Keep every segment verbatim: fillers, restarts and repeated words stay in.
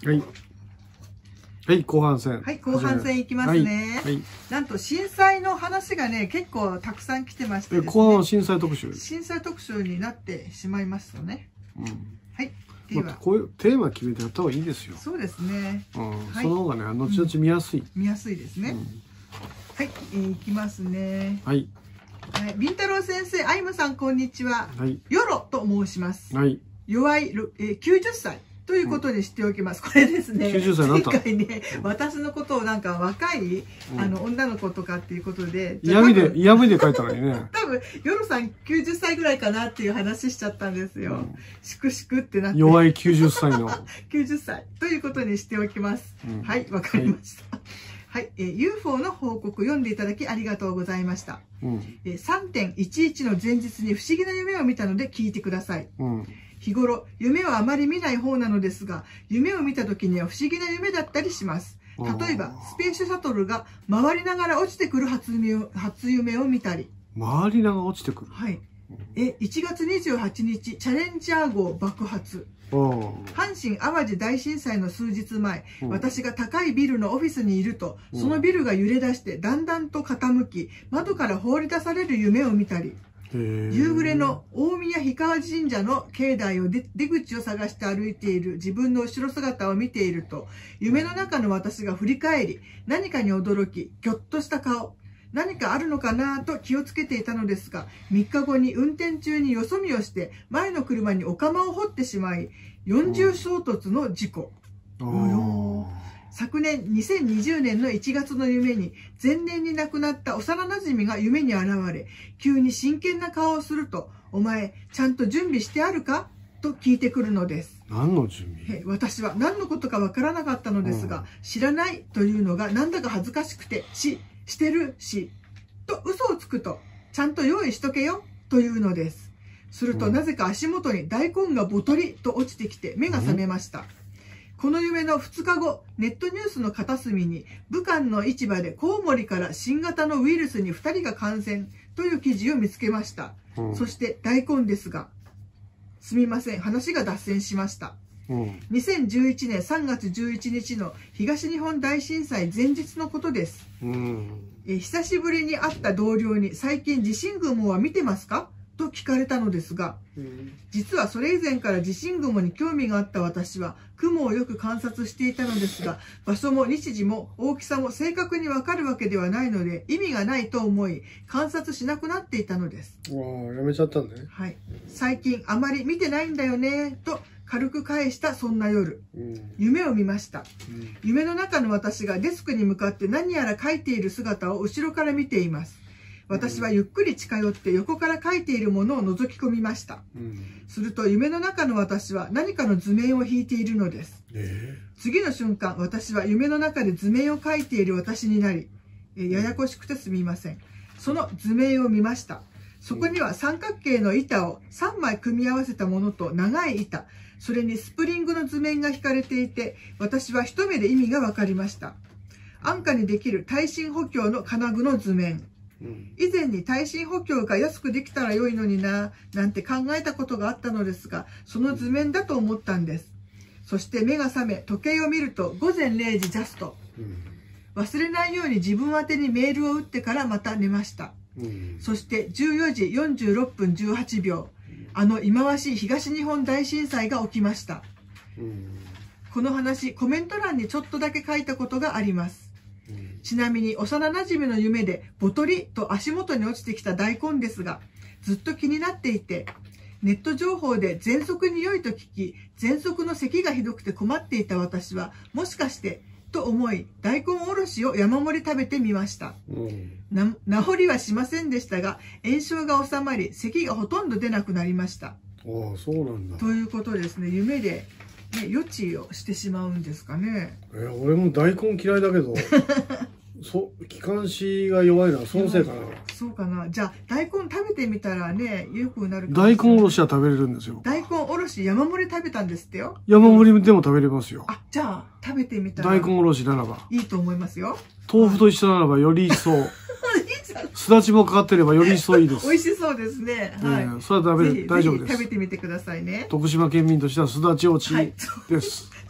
はい。はい、後半戦。 はい、後半戦いきますね。はい。なんと震災の話がね、結構たくさん来てましてですね。 後半は震災特集。 震災特集になってしまいますよね。うん。はい。 では、こういうテーマ決めてやった方がいいですよ。 そうですね。 うん。その方がね、後々見やすい。 見やすいですね。はい、いきますね。 はい。 ビンタロウ先生、アイムさん、こんにちは。はい。ヨロと申します。はい。弱い、え、きゅうじゅっさい。ということにしておきます。これですね。 きゅうじゅっさいになった。 前回ね、私のことをなんか若い、あの、女の子とかっていうことで。 嫌味で、嫌味で書いたのにね。 多分、ヨロさんきゅうじゅっさいぐらいかなっていう話しちゃったんですよ。しくしくってなって。 弱いきゅうじゅっさいの。 きゅうじゅっさい。ということにしておきます。はい、わかりました。はい、えー、ユーフォー の報告読んでいただきありがとうございました。うん、えー、さんてんいちいちの前日に不思議な夢を見たので聞いてください。うん、日頃、夢はあまり見ない方なのですが、夢を見た時には不思議な夢だったりします。例えば、スペースシャトルが回りながら落ちてくる初夢を、初夢を見たり。 回りながら落ちてくる？ はい。え、いちがつにじゅうはちにち、チャレンジャー号爆発。阪神・淡路大震災の数日前、私が高いビルのオフィスにいると、そのビルが揺れ出してだんだんと傾き、窓から放り出される夢を見たり、夕暮れの大宮氷川神社の境内を出口を探して歩いている自分の後ろ姿を見ていると、夢の中の私が振り返り、何かに驚き、ぎょっとした顔、何かあるのかなと気をつけていたのですが、みっかごに運転中によそ見をして前の車にお釜を掘ってしまい、四重衝突の事故。昨年にせんにじゅうねんのいちがつの夢に、前年に亡くなった幼馴染が夢に現れ、急に真剣な顔をすると、お前、ちゃんと準備してあるかと聞いてくるのです。 何の準備？ 私は何のことかわからなかったのですが、知らないというのがなんだか恥ずかしくて、し、してるし、と嘘をつくと、ちゃんと用意しとけよ、というのです。すると、なぜか足元に大根がボトリと落ちてきて目が覚めました。この夢のふつかご、ネットニュースの片隅に、武漢の市場でコウモリから新型のウイルスにふたりが感染という記事を見つけました。うん、そして大根ですが、すみません、話が脱線しました。うん、にせんじゅういちねんさんがつじゅういちにちの東日本大震災前日のことです。うん、え久しぶりに会った同僚に最近地震雲は見てますかと聞かれたのですが、うん、実はそれ以前から地震雲に興味があった私は雲をよく観察していたのですが、場所も日時も大きさも正確にわかるわけではないので意味がないと思い観察しなくなっていたのです。 ああ、やめちゃったんだね。 はい。最近あまり見てないんだよねと軽く返したそんな夜、うん、夢を見ました、うん、夢の中の私がデスクに向かって何やら書いている姿を後ろから見ています。私はゆっくり近寄って横から書いているものを覗き込みました、うん、すると夢の中の私は何かの図面を引いているのです、えー、次の瞬間私は夢の中で図面を描いている私になり、えややこしくてすみません。その図面を見ました。そこには三角形の板をさんまい組み合わせたものと長い板、それにスプリングの図面が引かれていて、私は一目で意味がわかりました。安価にできる耐震補強の金具の図面。以前に耐震補強が安くできたら良いのにな、なんて考えたことがあったのですが、その図面だと思ったんです。そして目が覚め、時計を見るとごぜんれいじジャスト。忘れないように自分宛てにメールを打ってからまた寝ました。そしてじゅうよじよんじゅうろっぷんじゅうはちびょう、あの忌まわしい東日本大震災が起きました。この話、コメント欄にちょっとだけ書いたことがあります。ちなみに幼馴染の夢でボトリと足元に落ちてきた大根ですが、ずっと気になっていて、ネット情報で喘息に良いと聞き、喘息の咳がひどくて困っていた私は、もしかしてと思い大根おろしを山盛り食べてみました。うん、な治りはしませんでしたが、炎症が治まり咳がほとんど出なくなりました。ああ、そうなんだ。 ということですね。夢でね、予知をしてしまうんですかね。 えー、俺も大根嫌いだけどそ気管支が弱いのはそのせいかな。 そうかな。じゃあ大根食べてみたらね、よくなるかもしれない。大根おろしは食べれるんですよ。 大根おろし山盛り食べたんですってよ。 山盛りでも食べれますよ。 あ、じゃあ食べてみたら大根おろしならばいいと思いますよ。 豆腐と一緒ならばより一層すだちもかかってればより一層いいです。 美味しそうですね。はい。 それは食べ大丈夫です。 食べてみてくださいね。 徳島県民としてはすだち落ちです。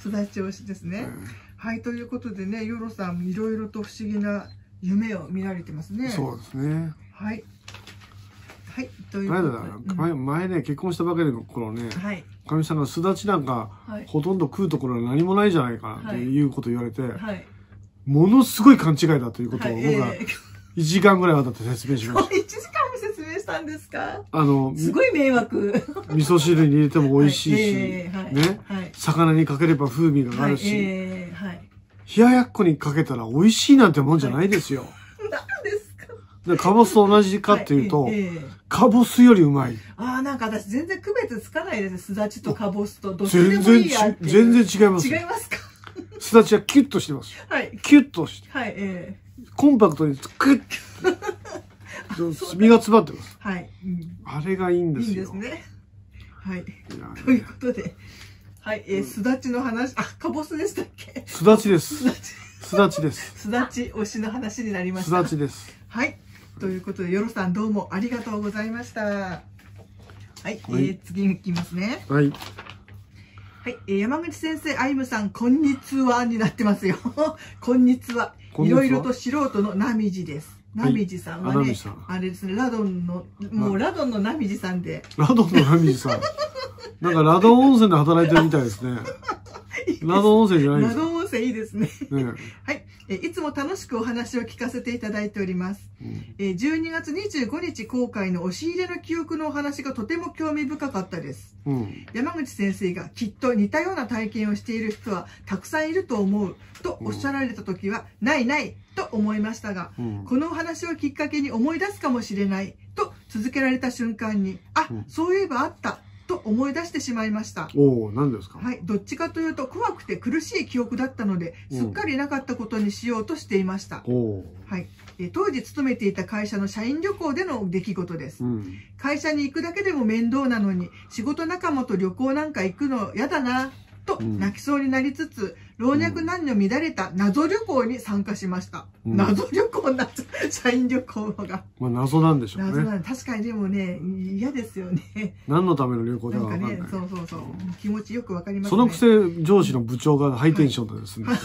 すだち推しですね。 えー、 はい、ということでね、ヨロさんいろいろと不思議な夢を見られてますね。 そうですね。 はい。はい、という前ことで、 前前ね、結婚したばかりの頃ね、 はい、 かみさんがすだちなんか、 はい、 ほとんど食うところは何もないじゃないかなっていうことを言われて、 はい、 ものすごい勘違いだということをはい、 僕がえーいちじかんぐらいわたって説明しました。 いちじかんも説明したんですか？ あの、 すごい迷惑。 味噌汁に入れても美味しいし、 はいえーはい、 ね、はい、魚にかければ風味があるし、はいえーはい、冷ややっこにかけたら美味しいなんてもんじゃないですよ。 何ですか？ でかぼすと同じかっていうと、はいえー、かぼすよりうまい。 ああ、なんか私全然区別つかないです。すだちとかぼすとどっちでもいいやっていう。 全然違います。 違いますか？ すだちはキュッとしてます。 はい。 キュッとして。 はい、えー、コンパクトにクッ身が詰まってます。 はい、うん。 あれがいいんですよ。いいんですね。はい。ということで、はい、えー、すだちの話、あ、かぼすでしたっけ？ すだちです。すだち。すだちです。 すだち推しの話になりました。 すだちです。 はい。ということで、よろさんどうもありがとうございました。はい、はい、えー、次に行きますね。 はい。 はい、えー、山口先生、あいむさん、こんにちはになってますよ。こんにちは。いろいろと素人のなみじです。なみじさんはね、はい、あれですね、ラドンの、もうラドンのなみじさんで。 ラドンのなみじさん。なんかラドン温泉で働いてるみたいですね。いいですラドン温泉じゃないですか。 ラドン温泉いいですね。 ねはい。えいつも楽しくお話を聞かせていただいております。うん、えじゅうにがつにじゅうごにち公開の押し入れの記憶のお話がとても興味深かったです。うん、山口先生がきっと似たような体験をしている人はたくさんいると思うとおっしゃられた時は、うん、ないないと思いましたが、うん、このお話をきっかけに思い出すかもしれないと続けられた瞬間に、あ、うん、そういえばあったと思い出してしまいました。 おお、何ですか？ はい、どっちかというと怖くて苦しい記憶だったので、すっかりなかったことにしようとしていました。おはい、え当時勤めていた会社の社員旅行での出来事です。うん、会社に行くだけでも面倒なのに、仕事仲間と旅行なんか行くの嫌だなと泣きそうになりつつ、老若男女乱れた謎旅行に参加しました。うん、謎旅行な社員旅行が。 まあ謎なんでしょうね。 謎なん確かにでもね、嫌ですよね。 何のための旅行だか分かんない。 なんかね、そうそうそう。気持ちよくわかりますね。 そのくせ上司の部長がハイテンションですね。はい、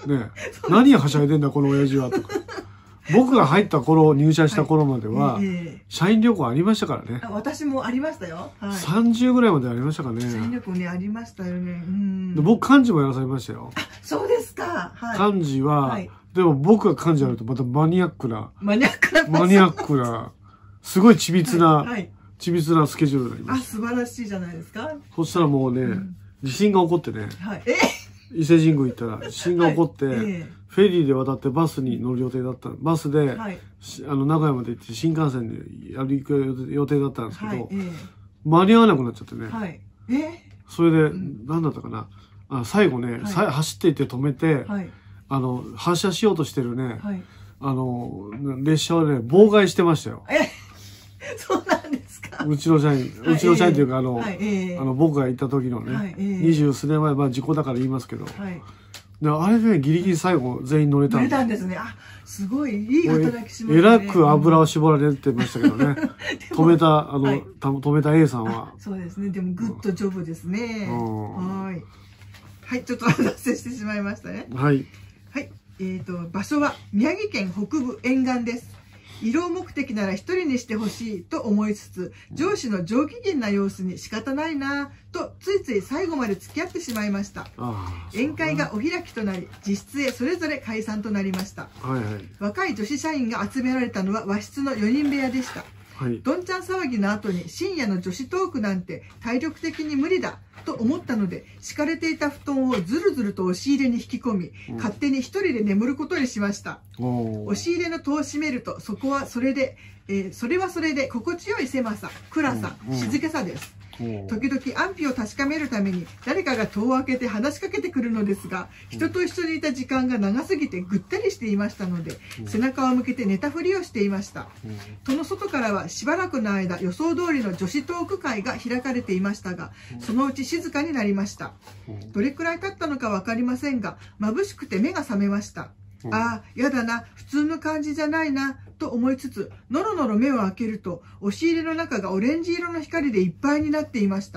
ね何はしゃいでんだこの親父はとか。僕が入った頃、入社した頃までは、はいえー、社員旅行ありましたからね。 私もありましたよ。 はい、さんじゅうぐらいまでありましたかね。 社員旅行ね、ありましたよね。うんで僕、幹事もやらされましたよ。 あ、そうですか。 はい、幹事は、はい、でも僕が幹事やるとまたマニアックな、 マニアックな、 マニアックな、すごい緻密な、はいはい、緻密なスケジュールになりました。 あ、素晴らしいじゃないですか。 そしたらもうね、うん、地震が起こってね、 はい、え伊勢神宮行ったら地震が起こって、はいえー、フェリーで渡ってバスに乗る予定だった。バスで、はい、あの名古屋まで行って新幹線でやる行く予定だったんですけど、はいえー、間に合わなくなっちゃってね。はい、えー、それで、うん、何だったかな。あ最後ね、はい、走っていって止めて、はい、あの発車しようとしてるね、はい、あの列車をね妨害してましたよ。 えそうなんですか。 うちの社員、うちの社員というか、あの、はいえー、あの僕が行った時のね、はいえー、二十数年前、まあ時効だから言いますけど、はい、であれで、ね、ギリギリ最後全員乗れたんで。 乗れたんですね。あ、すごいいい働きしますね。 えらく油を絞られてましたけどね。止めたあの、はい、止めた A さんは。 そうですね。でもグッドジョブですね。うん、はい。はい、ちょっと脱線してしまいましたね。 はい。 はい。えっ、ー、と場所は宮城県北部沿岸です。移動目的なら一人にしてほしいと思いつつ、上司の上機嫌な様子に仕方ないなぁとついつい最後まで付き合ってしまいました。宴会がお開きとなり、実質へそれぞれ解散となりました。はいはい、若い女子社員が集められたのは和室のよにん部屋でした。はい、どんちゃん騒ぎの後に深夜の女子トークなんて体力的に無理だと思ったので、敷かれていた布団をずるずると押し入れに引き込み、うん、勝手に一人で眠ることにしました。押し入れの戸を閉めると、そこはそれで、えー、それはそれで心地よい狭さ、暗さ、うん、静けさです。時々安否を確かめるために誰かが戸を開けて話しかけてくるのですが、人と一緒にいた時間が長すぎてぐったりしていましたので、背中を向けて寝たふりをしていました。戸の外からはしばらくの間予想通りの女子トーク会が開かれていましたが、そのうち静かになりました。どれくらい経ったのか分かりませんが、眩しくて目が覚めました。ああ、やだな、普通の感じじゃないな、と思いつつ、のろのろ目を開けると、押し入れの中がオレンジ色の光でいっぱいになっていました。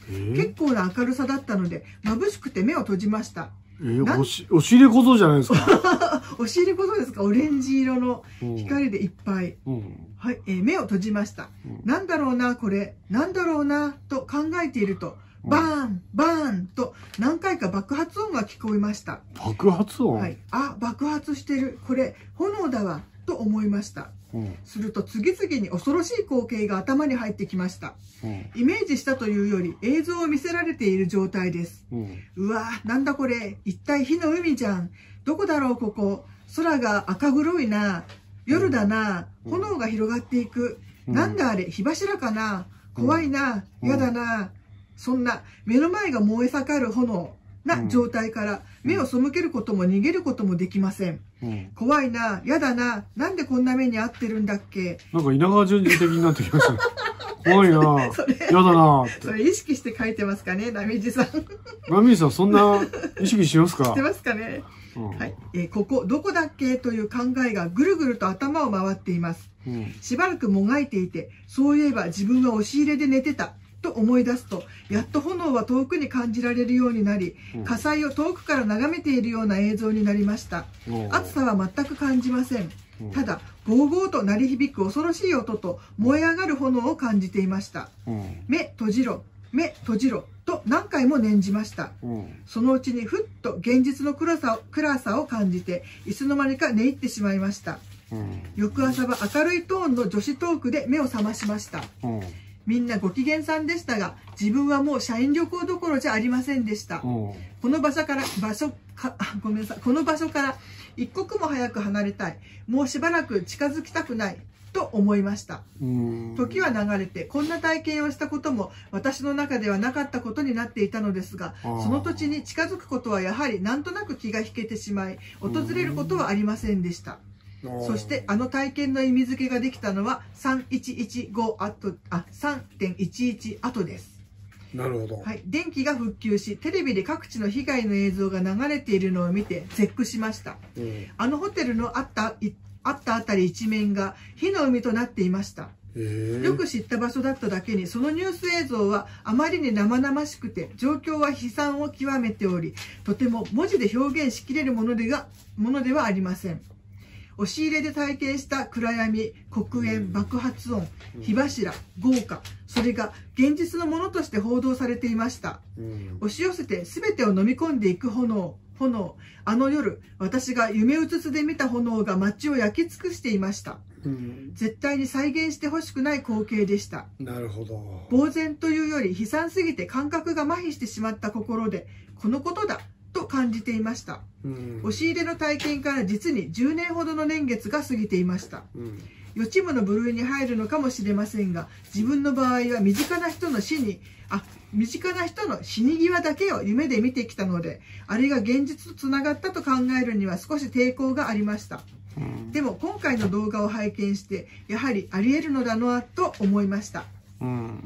えー、 結構な明るさだったので、眩しくて目を閉じました。 えー、おし、お尻小僧じゃないですか。 お尻小僧ですか。オレンジ色の光でいっぱい。うんうん、はい、えー、目を閉じました。うん、なんだろうな、これ。なんだろうな、と考えていると、バーン、バーンと何回か爆発音が聞こえました。 爆発音？ はい。あ、爆発してる。これ、炎だわ。と思いました。うん、すると次々に恐ろしい光景が頭に入ってきました。うん、イメージしたというより映像を見せられている状態です。うん、うわー、なんだこれ。一体火の海じゃん。どこだろうここ。空が赤黒いな。夜だな。炎が広がっていく。うん、なんだあれ。火柱かな。怖いな。やだな。そんな目の前が燃え盛る炎な状態から目を背けることも逃げることもできません。うん、怖いな、やだな、なんでこんな目に遭ってるんだっけ。 なんか稲川淳二的になってきましたね。怖いな、やだなって。 それ意識して書いてますかね、波地さん。 波地さん、そんな意識しますか？ してますかね。うん、はい、えー、ここどこだっけという考えがぐるぐると頭を回っています。うん、しばらくもがいていて、そういえば自分は押し入れで寝てた。と思い出すと、やっと炎は遠くに感じられるようになり、火災を遠くから眺めているような映像になりました。暑さは全く感じません。ただ、ゴーゴーと鳴り響く恐ろしい音と燃え上がる炎を感じていました。目閉じろ、目閉じろと何回も念じました。そのうちにふっと現実の暗さを、暗さを感じて、いつの間にか寝入ってしまいました。翌朝は明るいトーンの女子トークで目を覚ましました。みんなご機嫌さんでしたが、自分はもう社員旅行どころじゃありませんでした。この場所から、場所か、ごめんなさい、この場所から一刻も早く離れたい。もうしばらく近づきたくない。と思いました。時は流れて、こんな体験をしたことも私の中ではなかったことになっていたのですが、その土地に近づくことはやはりなんとなく気が引けてしまい、訪れることはありませんでした。そしてあの体験の意味付けができたのはさんいちいちごあと、あ、さんてんいちいち後です。 なるほど。 はい。電気が復旧し、テレビで各地の被害の映像が流れているのを見て絶句しました。うん、あのホテルのあった、あったあたり一面が火の海となっていました。よく知った場所だっただけに、そのニュース映像はあまりに生々しくて、状況は悲惨を極めており、とても文字で表現しきれるものでが、ものではありません。押し入れで体験した暗闇、黒煙、爆発音、火柱、豪華、それが現実のものとして報道されていました。押し寄せて全てを飲み込んでいく炎、炎。あの夜、私が夢うつつで見た炎が街を焼き尽くしていました。絶対に再現してほしくない光景でした。 なるほど。 呆然というより悲惨すぎて感覚が麻痺してしまった心で、このことだ。と感じていました。うん、押し入れの体験から実にじゅうねんほどの年月が過ぎていました。うん、予知夢の部類に入るのかもしれませんが、自分の場合は身近な人の死に、あ、身近な人の死に際だけを夢で見てきたので、あれが現実とつながったと考えるには少し抵抗がありました。うん、でも今回の動画を拝見して、やはりあり得るのだなと思いました。うん、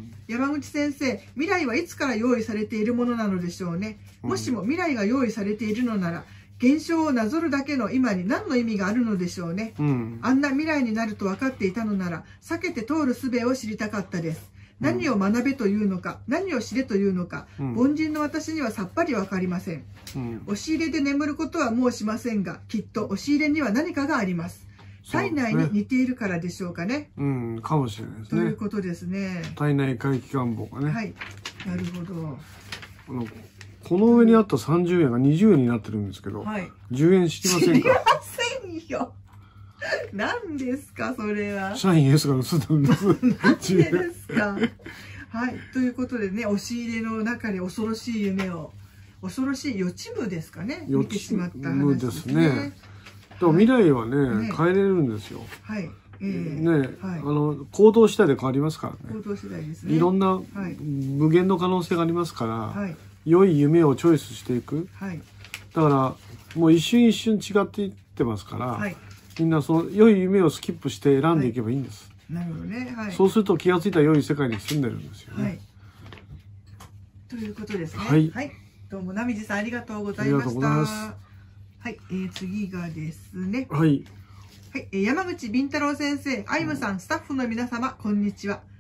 山口先生、未来はいつから用意されているものなのでしょうね。もしも未来が用意されているのなら、現象をなぞるだけの今に何の意味があるのでしょうね。うん、あんな未来になると分かっていたのなら、避けて通る術を知りたかったです。何を学べというのか、何を知れというのか、うん、凡人の私にはさっぱり分かりません。うん、押し入れで眠ることはもうしませんが、きっと押し入れには何かがあります。体内に似ているからでしょうかね。 うん、かもしれないですね。 ということですね。 体内回帰願望がね。 はい。なるほど。 あのこの上にあったさんじゅうえんがにじゅうえんになってるんですけど、はい、じゅうえん知りませんか？ 知りませんよ。何ですか、それは。 社員 S が盗んだんです。 何でですか。はい。ということでね、押し入れの中で恐ろしい夢を、恐ろしい予知夢ですかね。見てしまった話ですね。ですね。 でも未来はね、変えれるんですよ。はい。ね、あの行動次第で変わりますからね。 行動次第ですね。 いろんな無限の可能性がありますから、良い夢をチョイスしていく。だからもう一瞬一瞬違っていってますから、みんなその良い夢をスキップして選んでいけばいいんです。 なるほどね。 そうすると気がついた良い世界に住んでるんですよね。 ということですね。はい。どうもなみじさんありがとうございました。ありがとうございます。はい、えー、次がですね。はい。はい、えー、山口敏太郎先生、アイムさん、スタッフの皆様、こんにちは。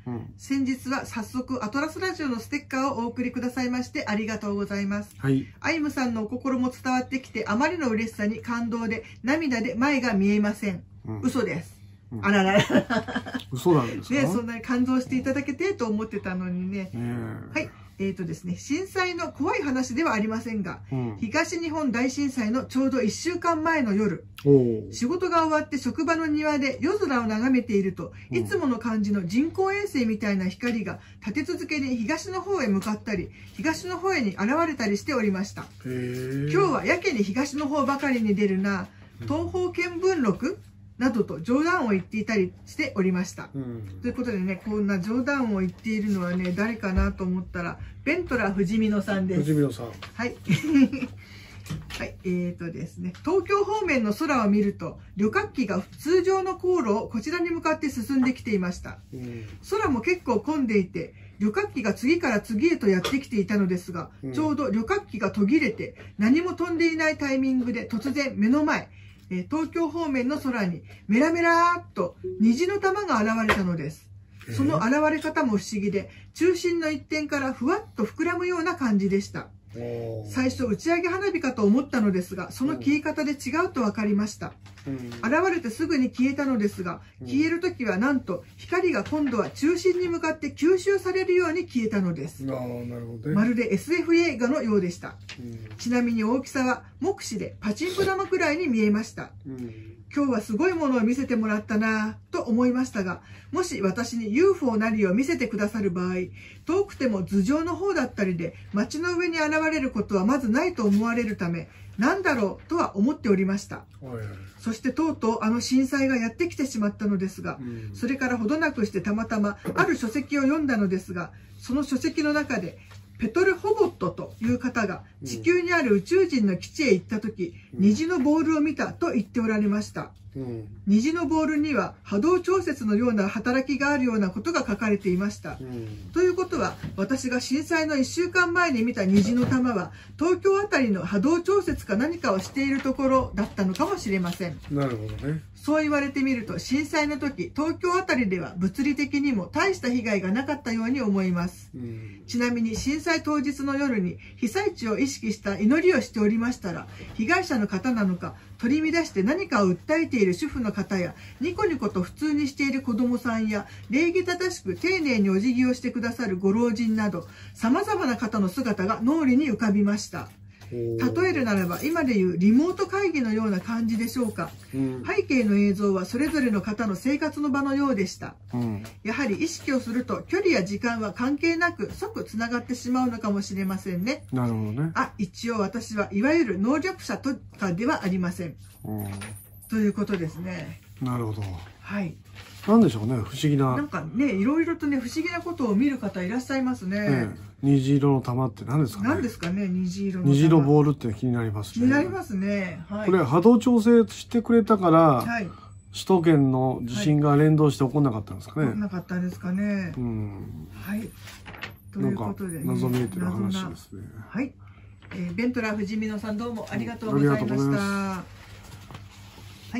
うん、先日は早速アトラスラジオのステッカーをお送りくださいましてありがとうございます。はい、アイムさんのお心も伝わってきて、あまりの嬉しさに感動で涙で前が見えません。うん、嘘です。うん、あららら嘘なんですかね。 そんなに感動していただけてと思ってたのにね。はい。えーとですね、震災の怖い話ではありませんが、うん、東日本大震災のちょうどいっしゅうかんまえの夜、仕事が終わって職場の庭で夜空を眺めていると、うん、いつもの感じの人工衛星みたいな光が立て続けに東の方へ向かったり、東の方へに現れたりしておりました。今日はやけに東の方ばかりに出るな、東方見聞録などと冗談を言っていたりしておりました。うん、ということでね、こんな冗談を言っているのはね、誰かなと思ったら、ベントラ藤美乃さんです。 藤美乃さん。 はい。はい、えーとですね、東京方面の空を見ると、旅客機が通常の航路をこちらに向かって進んできていました。うん、空も結構混んでいて、旅客機が次から次へとやってきていたのですが、うん、ちょうど旅客機が途切れて、何も飛んでいないタイミングで突然目の前、東京方面の空にメラメラーっと虹の玉が現れたのです。その現れ方も不思議で、中心の一点からふわっと膨らむような感じでした。最初打ち上げ花火かと思ったのですが、その消え方で違うと分かりました。現れてすぐに消えたのですが、消える時はなんと光が今度は中心に向かって吸収されるように消えたのです。まるで エスエフ 映画のようでした。ちなみに大きさは目視でパチンコ玉くらいに見えました。今日はすごいものを見せてもらったなぁと思いましたが、もし私に ユーフォー なりを見せてくださる場合、遠くても頭上の方だったりで街の上に現れることはまずないと思われるため、なんだろうとは思っておりました。そしてとうとうあの震災がやってきてしまったのですが、うん、それからほどなくしてたまたまある書籍を読んだのですが、その書籍の中でペトル・ホボットという方が地球にある宇宙人の基地へ行った時、うん、虹のボールを見たと言っておられました。うん、虹のボールには波動調節のような働きがあるようなことが書かれていました。うん、ということは、私が震災のいっしゅうかんまえに見た虹の玉は東京あたりの波動調節か何かをしているところだったのかもしれません。 なるほどね。 そう言われてみると、震災の時東京あたりでは物理的にも大した被害がなかったように思います。うん、ちなみに震災当日の夜に被災地を意識した祈りをしておりましたら、被害者の方なのか取り乱して何かを訴えている主婦の方や、ニコニコと普通にしている子供さんや、礼儀正しく丁寧にお辞儀をしてくださるご老人など、様々な方の姿が脳裏に浮かびました。例えるならば今でいうリモート会議のような感じでしょうか。うん、背景の映像はそれぞれの方の生活の場のようでした。うん、やはり意識をすると距離や時間は関係なく即つながってしまうのかもしれませんね。 なるほどね。 あ、一応私はいわゆる能力者とかではありません。うん、ということですね。 なるほど。 はい。 なんでしょうね、不思議な。 なんかね、いろいろとね、不思議なことを見る方いらっしゃいますね。ね、 虹色の玉って何ですかね。 何ですかね、虹色の玉。 虹色ボールって気になりますね。 気になりますね。はい、 これ波動調整してくれたから、はい、首都圏の地震が連動して起こんなかったんですかね。 起こんなかったんですかね。うん。はい。ということで、ね、 謎めいてる話ですね。 はい。えー、ベントラ藤美乃さんどうもありがとうございました。はい、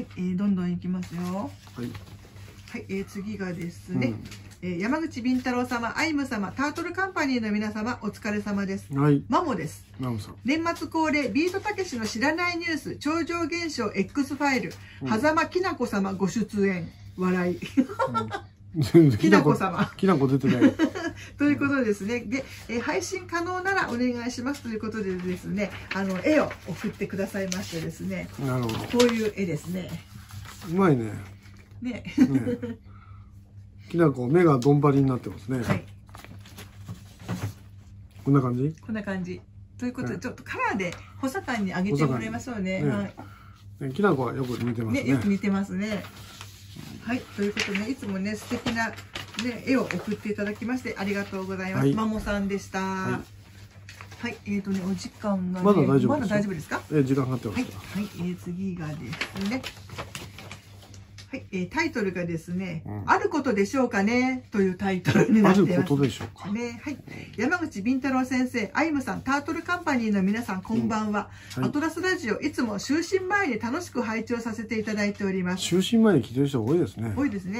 えー、どんどんいきますよ。はい。はい、えー、次がですね、うんえー、山口敏太郎様、アイム様、タートルカンパニーの皆様、お疲れ様です。はい。マモです。マモさん。年末恒例、ビートたけしの知らないニュース、超常現象 X ファイル、うん、狭間きなこ様ご出演、笑い。うんきなこ様。 きなこ出てない。 ということですね。で、えー、配信可能ならお願いしますということでですね、あの、絵を送ってくださいましてですね。なるほど。こういう絵ですね。 うまいね。ね。ねきなこ目がどんばりになってますね。はい。こんな感じ？ こんな感じ。ということで、ね、ちょっとカラーで補佐官にあげてもらいましょうね。ねはい。 きなこはよく似てますね。 ね、よく似てますね。はい、ということで、ね、いつもね、素敵な、ね、絵を送っていただきましてありがとうございます。はい、マモさんでした。はい、はい、えっ、ー、とね、お時間が、ね、 まだ大丈夫です。 まだ大丈夫ですか？ えー、時間かかってます。 はい、はい、えー、次がですね。はい、えー、タイトルがですね、うん、あることでしょうかねというタイトルになっています。 あることでしょうかね。はい、山口敏太郎先生、アイムさん、タートルカンパニーの皆さん、こんばんは。うんはい、アトラスラジオ、いつも就寝前に楽しく拝聴させていただいております。 就寝前に聞いてる人多いですね。 多いですね。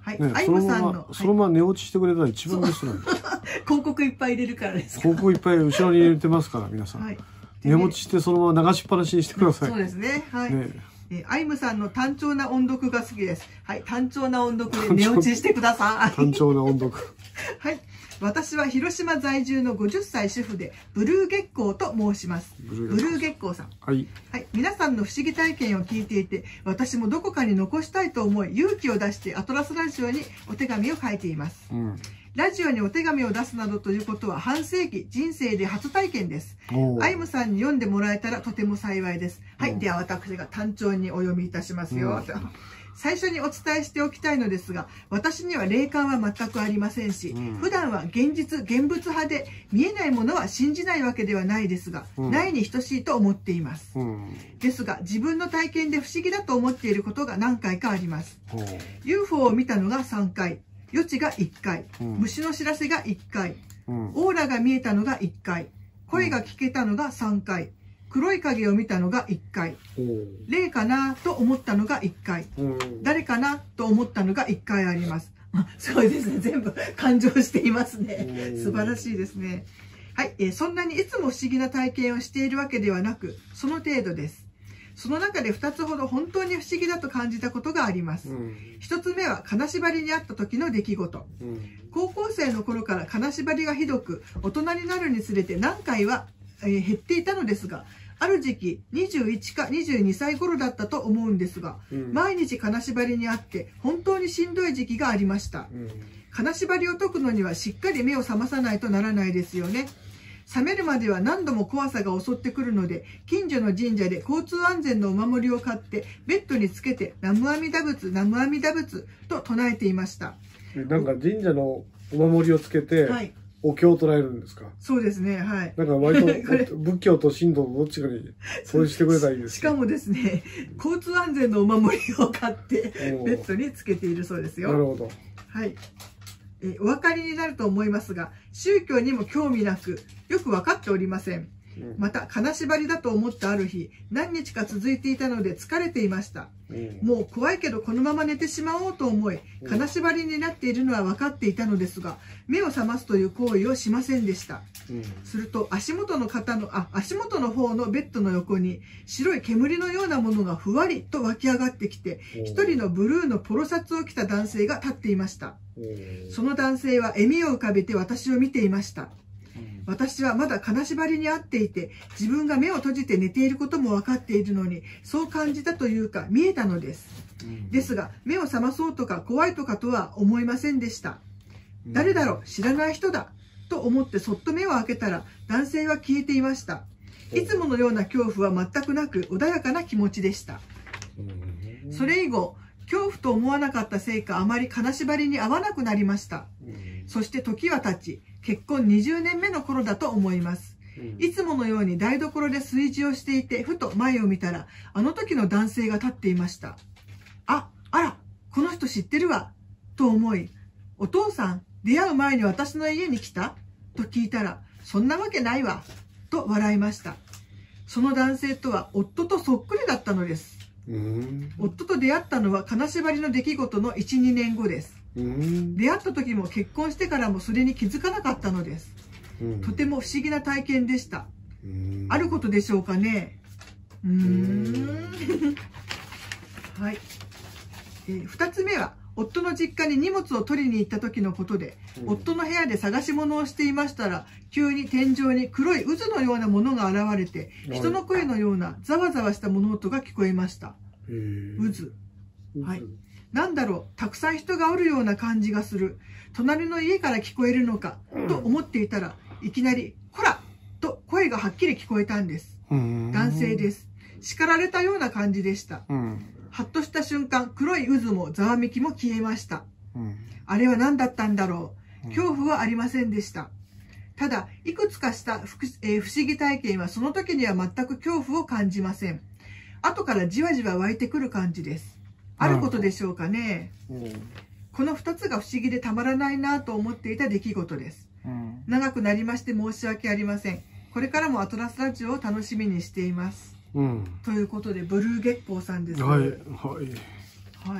はい、アイムさんのそのまま寝落ちしてくれたら一番ベストなんです。 広告いっぱい入れるからですか。 広告いっぱい後ろに入れてますから皆さん。はい、寝落ちしてそのまま流しっぱなしにしてください。 そうですね。はい。ねえアイムさんの単調な音読が好きです。はい、単調な音読で寝落ちしてください。 単調な音読。 はい。私は広島在住のごじゅっさい主婦でブルー月光と申します。ブルー月光さん。はい。はい。皆さんの不思議体験を聞いていて、私もどこかに残したいと思い、勇気を出してアトラスラジオにお手紙を書いています。うん、ラジオにお手紙を出すなどということは半世紀人生で初体験です。アイムさんに読んでもらえたらとても幸いです。はい。では私が単調にお読みいたしますよ。うん最初にお伝えしておきたいのですが、私には霊感は全くありませんし、うん、普段は現実、現物派で見えないものは信じないわけではないですが、うん、ないに等しいと思っています。うん、ですが、自分の体験で不思議だと思っていることが何回かあります。うん、ユーフォー を見たのがさんかい、予知がいっかい、うん、虫の知らせがいっかい、うん、オーラが見えたのがいっかい、声が聞けたのがさんかい、黒い影を見たのがいっかい、霊かなと思ったのがいっかい、誰かなと思ったのがいっかいあります。あ、すごいですね。全部感情していますね。素晴らしいですね。はい、えー、そんなにいつも不思議な体験をしているわけではなく、その程度です。その中でふたつほど本当に不思議だと感じたことがあります。ひとつめは金縛りにあった時の出来事。高校生の頃から金縛りがひどく、大人になるにつれて何回は、えー、減っていたのですが、ある時期にじゅういちかにじゅうにさい頃だったと思うんですが、うん、毎日金縛りにあって本当にしんどい時期がありました、うん、金縛りを解くのにはしっかり目を覚まさないとならないですよね。覚めるまでは何度も怖さが襲ってくるので、近所の神社で交通安全のお守りを買ってベッドにつけて南無阿弥陀仏南無阿弥陀仏と唱えていました。 なんか神社のお守りをつけて、はい、お経を唱えるんですか。 そうですね。はい。 なんか割と仏教と神道のどっちかにそうしてくれたらいいです。 しかもですね、交通安全のお守りを買ってベッドにつけているそうですよ。 なるほど。 はい。えお分かりになると思いますが、宗教にも興味なく、よく分かっておりません。また、金縛りだと思ったある日、何日か続いていたので疲れていました。もう怖いけどこのまま寝てしまおうと思い、金縛りになっているのは分かっていたのですが、目を覚ますという行為をしませんでした。すると、足元の方の、あ、足元の方のベッドの横に、白い煙のようなものがふわりと湧き上がってきて、一人のブルーのポロシャツを着た男性が立っていました。その男性は笑みを浮かべて私を見ていました。私はまだ金縛りにあっていて、自分が目を閉じて寝ていることも分かっているのに、そう感じたというか見えたのです。ですが、目を覚まそうとか怖いとかとは思いませんでした。誰だろう、知らない人だと思ってそっと目を開けたら、男性は消えていました。いつものような恐怖は全くなく、穏やかな気持ちでした。それ以後、恐怖と思わなかったせいか、あまり金縛りに合わなくなりました。そして時は経ち、結婚にじゅうねんめの頃だと思います。いつものように台所で炊事をしていて、ふと前を見たら、あの時の男性が立っていました。あ、あら、この人知ってるわ、と思い、お父さん、出会う前に私の家に来たと聞いたら、そんなわけないわ、と笑いました。その男性とは夫とそっくりだったのです。夫と出会ったのは金縛りの出来事のいち、にねんごです。出会った時も結婚してからもそれに気づかなかったのです。とても不思議な体験でした。あることでしょうかね。うーんはい、えー、ふたつめは夫の実家に荷物を取りに行った時のことで、夫の部屋で探し物をしていましたら、急に天井に黒い渦のようなものが現れて、人の声のようなざわざわした物音が聞こえました。渦。はい。なんだろう、たくさん人がおるような感じがする。隣の家から聞こえるのか、と思っていたら、いきなり、こらと声がはっきり聞こえたんです。男性です。叱られたような感じでした。はっとした瞬間、黒い渦もざわめきも消えました。あれは何だったんだろう。恐怖はありませんでした。ただ、いくつかした不、えー、不思議体験はその時には全く恐怖を感じません。後からじわじわ湧いてくる感じです。あることでしょうかね。うん、このふたつが不思議でたまらないなと思っていた出来事です。うん、長くなりまして申し訳ありません。これからもアトラスラジオを楽しみにしています。うん、ということで、ブルー月光さんです。 はい、はい。 はい。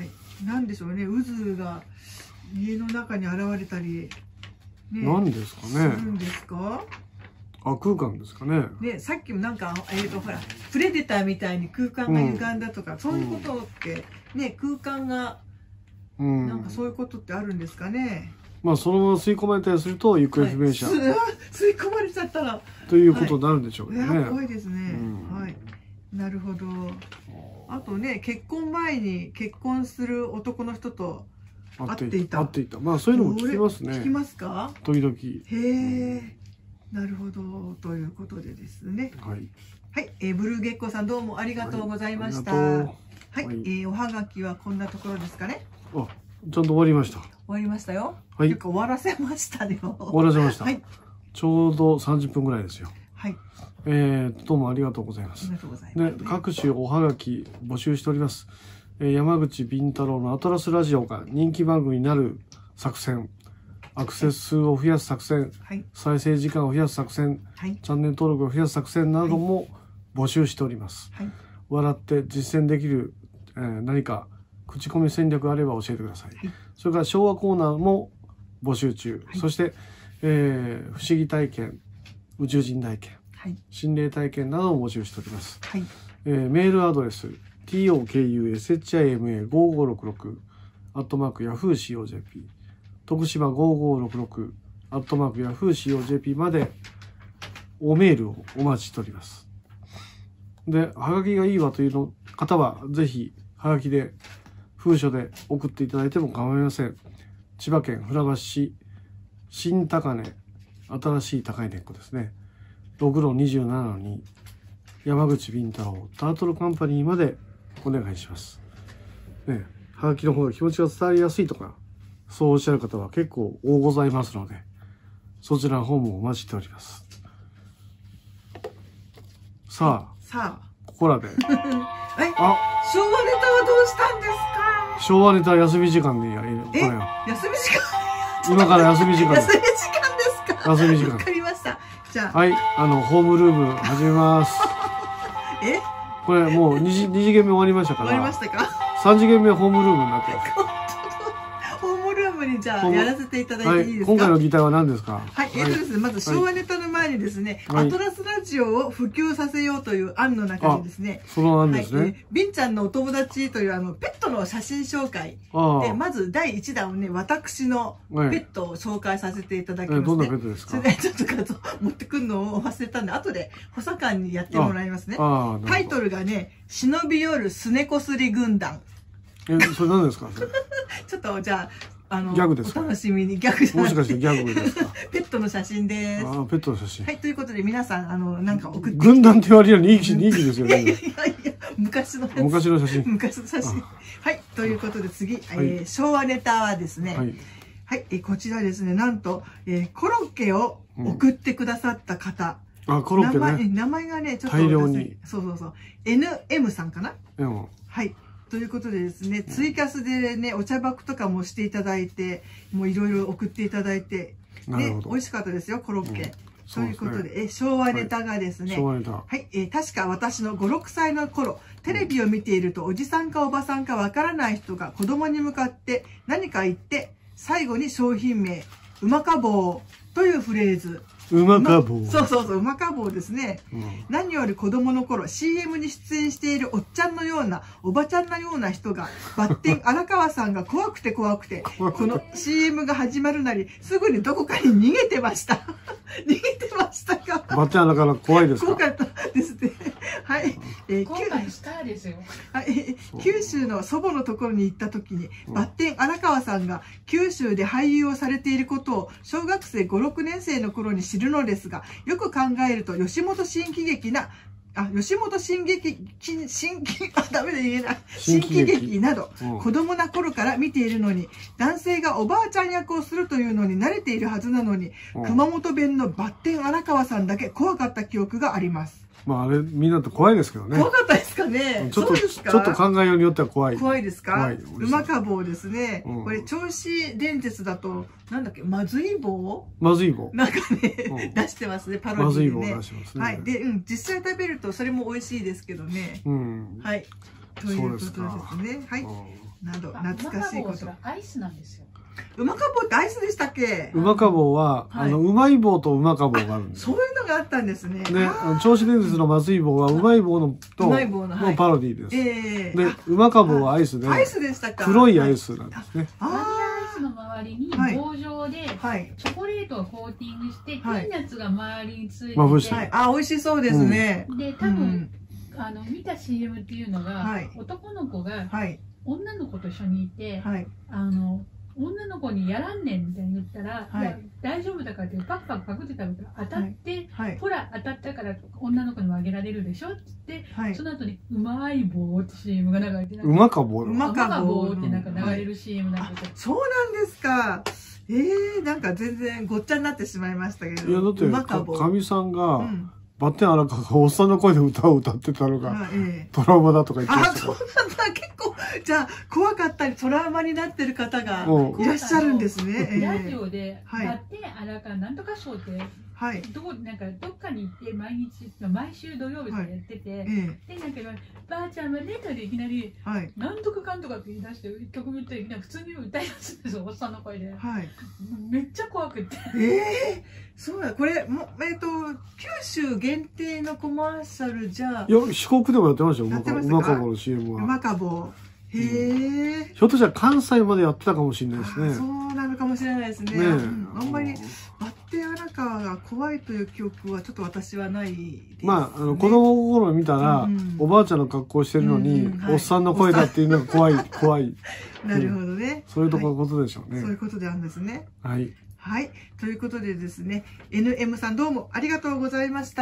なんでしょうね、渦が家の中に現れたり、 ね、なんですかね。 するんですか。 あ、空間ですかね。 ね、さっきもなんか、えっと、ほら、プレデターみたいに空間が歪んだとか、うん、そういうことって、ね、空間が、うん、なんかそういうことってあるんですかね。 まあ、そのまま吸い込まれたりすると、行方不明者。 はい、吸い込まれちゃったら。 ということになるんでしょうけどね。 はい、怖いですね。うん、はい。なるほど。あとね、結婚前に結婚する男の人と会っていた。 会っていた。まあ、そういうのも聞きますね。 聞きますか。 時々。 へえ。なるほど。ということでですね。 はい。 はい、えー、ブルー月光さん、どうもありがとうございました。はい、はい、えー、おはがきはこんなところですかね。 あ、ちゃんと終わりました。終わりましたよ。 はい。 よく終わらせましたよ。 終わらせました。はい。ちょうどさんじゅっぷんぐらいですよ。 はい。 えー、どうもありがとうございます。 ありがとうございます。 ね、各種おはがき募集しております。えー、山口敏太郎のアトラスラジオが人気番組になる作戦、アクセス数を増やす作戦、はい、再生時間を増やす作戦、はい、チャンネル登録を増やす作戦なども募集しております。はい、笑って実践できる、えー、何か口コミ戦略あれば教えてください。はい、それから昭和コーナーも募集中。はい、そして、えー、不思議体験、宇宙人体験、はい、心霊体験などを募集しております。はい、えー、メールアドレス トーキューエスエイチアイエムエーごーごーろくろく アットマークヤフー シーオージェーピー 徳島ごーごーろくろく アットマークヤフー シーオージェーピー までおメールをお待ちしております。で、はがきがいいわというの方はぜひはがきで封書で送っていただいても構いません。千葉県船橋市新高根新しい高い根っこですね。ろくろにじゅうななのに山口敏太郎タートルカンパニーまでお願いします。ね、はがきの方が気持ちが伝わりやすいとか、そうおっしゃる方は結構多ございますので、そちらの方もお待ちしております。さあ、 さあ、 ここらで。 え、あ、昭和ネタはどうしたんですか？ 昭和ネタ休み時間でやる。 え、休み時間？ 今から休み時間。 休み時間ですか？ 休み時間。 わかりました。じゃあ。 はい、あの、ホームルーム始めます。 え？ これもうにじ、二次元目終わりましたから。 終わりましたか？ さん次元目はホームルームになってます。 ホームルームにじゃあやらせていただいていいですか？ はい、今回の議題は何ですか？ はい、えっとですね、まず昭和ネタの前にですね、はい、アトラスラジオを普及させようという案の中にですね、 その案ですね。はい、 ビンちゃんのお友達というあのペットの写真紹介で、まずだいいちだんをね、私のペットを紹介させていただきますね。 どんなペットですか？ それでちょっと画像持ってくるのを忘れたんで、後で補佐官にやってもらいますね。タイトルがね、忍び寄るすねこすり軍団。 え、それ何ですか？ ちょっとじゃあ、あの、 ギャグですか？ お楽しみに。ギャグじゃなくて。 もしかしてギャグですか？ ペットの写真です。 ああ、ペットの写真。 はい、ということで皆さん、あの、なんか送って。 軍団って言われるようにいい気ですよね。 いやいやいや、昔の昔の写真。 昔の写真。はい、ということで次、えー、昭和ネタはですね、はい、はい、えー、こちらですね、なんと、えー、コロッケを送ってくださった方。 うん、あ、コロッケね。 名前、名前がね、ちょっと。 大量に。 そうそうそう。エヌエム さんかな？ うん。 はい。ということでですね、ツイキャスでね、お茶爆とかもしていただいて、もういろいろ送っていただいて、で、美味しかったですよ、コロッケ。ということで、え、昭和ネタがですね、 昭和ネタ。 はい、え、確か私のご、ろくさいの頃、テレビを見ていると、おじさんかおばさんかわからない人が子供に向かって何か言って、最後に商品名、うまか棒というフレーズ。 うまか棒。 そうそうそう、うまか棒ですね。うん、何より子供の頃、シーエム に出演しているおっちゃんのような、おばちゃんのような人が、バッテン荒川さんが怖くて怖くて、この シーエム が始まるなり、すぐにどこかに逃げてました。逃げてましたか？ バッテン荒川怖いですか？ 怖かったですね。はい。 えー、今回スターですよ。 はい。九州の祖母のところに行った時に、バッテン荒川さんが九州で俳優をされていることを、小学生ご、ろくねん生の頃に知るのですが、よく考えると吉本新喜劇な、あ、吉本新劇、新、新喜、あ、ダメで言えない。新喜劇など、うん、子供な頃から見ているのに、男性がおばあちゃん役をするというのに慣れているはずなのに、うん、熊本弁のバッテン荒川さんだけ怖かった記憶があります。 まああれみんなと怖いですけどね。 怖かったですかね。 ちょっとちょっと考えようによっては怖い。 怖いですか。うまか棒ですね。うん、これ銚子電鉄だとなんだっけ、まずい棒。 まずい棒。 なんかね、うん、出してますね、パロディでね。 まずい棒出してますね。 はい、で、うん、実際食べるとそれも美味しいですけどね。うん。はい。ということですね。はい。 など懐かしいこと。 アイスなんですよ。 うまか棒ってアイスでしたっけ？ うまか棒は、あの、うまい棒とうまか棒があるんです。 そういうのがあったんですね。 ね、銚子電鉄の松井棒はうまい棒のと、のパロディーです。 ええ。 で、うまか棒はアイスで、 アイスでしたか？ 黒いアイスなんですね。 バニラアイスの周りに棒状で、チョコレートをコーティングして、ピーナッツが周りについてて、 あ、美味しそうですね。 で、多分、あの、見た シーエム っていうのが、男の子が、女の子と一緒にいて、あの、女の子にやらんねんみたいに言ったら、はい、いや大丈夫だからってパクパクパクって食べたら当たって、はいはい、ほら当たったから女の子にもあげられるでしょって言って、はい、その後にうまい棒って シーエム が流れて、 うまか棒うまか棒ってなんか流れる シーエム なんか、 そうなんですか。ええー、なんか全然ごっちゃになってしまいましたけど。 いやだってかみさんが、うん、バッテン荒川がおっさんの声で歌を歌ってたのが、ええ、トラウマだとか言ってました。 あ、そうなんだ。結構、じゃあ、怖かったりトラウマになってる方がいらっしゃるんですね。 ラジオで、バッテン荒川なんとか賞って、はい、どこなんかどっかに行って毎日毎週土曜日とかやってて、はい、でなんかばあちゃんはねとでいきなり、はい、なんとかかんとかって言い出して曲見ていきなり普通に歌い出すんですよ、おっさんの声で、はい、めっちゃ怖くって。 ええー、そうだ、これもえっ、ー、と九州限定のコマーシャルじゃ、 いや四国でもやってましたよ、うまかぼの シーエム は。 うまかぼ。へえ、 ひょっとしたら関西までやってたかもしれないですね。 そうなのかもしれないですね。ね、うん、あんまりバッテン荒川が怖いという記憶はちょっと私はないです、ね。 まああの子供心見たら、うん、おばあちゃんの格好してるのに、うんうん、はい、おっさんの声だっていうのが怖い怖い。 なるほどね、うん。 そういうところことでしょうね、 はい。そういうことであるんですね。 はい。 はい。ということでですね、エヌエム さんどうもありがとうございました。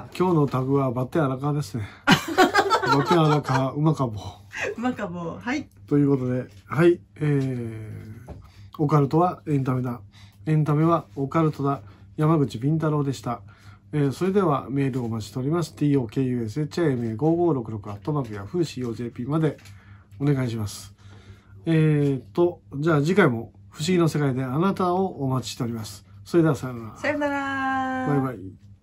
今日のタグはバッテン荒川ですね。バッテン荒川うまかぼ。 うまかぼ。はい。 ということで、はい。えー、オカルトはエンタメだ。エンタメはオカルトだ。山口敏太郎でした。えー、それではメールをお待ちしております。トークユーエスエイチアイエムエーごーごーろくろく アットマークヤフー シーオージェーピー までお願いします。えーと、じゃあ次回も不思議の世界であなたをお待ちしております。それではさよなら。 さよなら。 バイバイ。